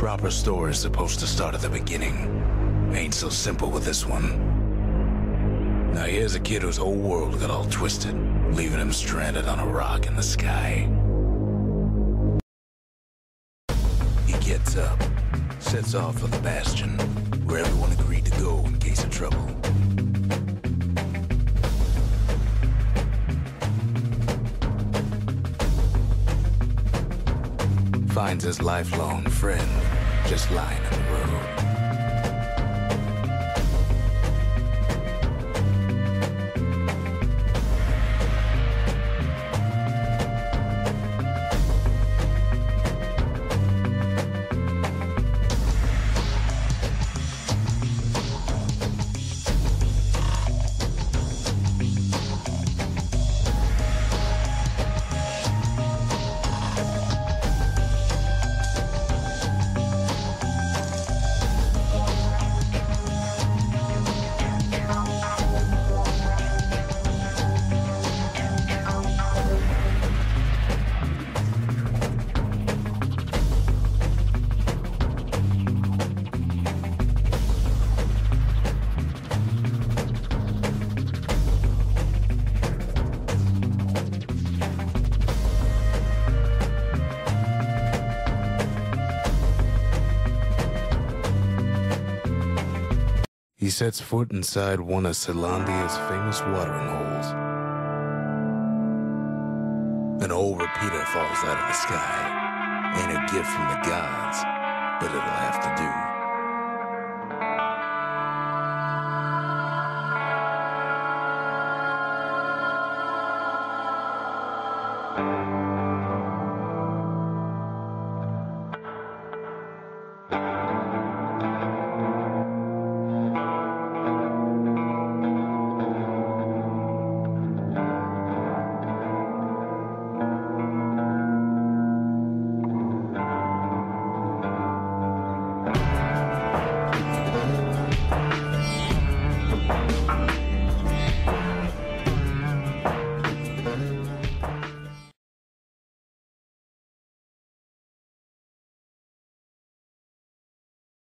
proper story's supposed to start at the beginning. Ain't so simple with this one. Now here's a kid whose whole world got all twisted, leaving him stranded on a rock in the sky. He gets up, sets off for the Bastion, where everyone agreed to go in case of trouble. Finds his lifelong friend just lying in the road. He sets foot inside one of Caelondia's famous watering holes. An old repeater falls out of the sky. Ain't a gift from the gods, but it'll have to do.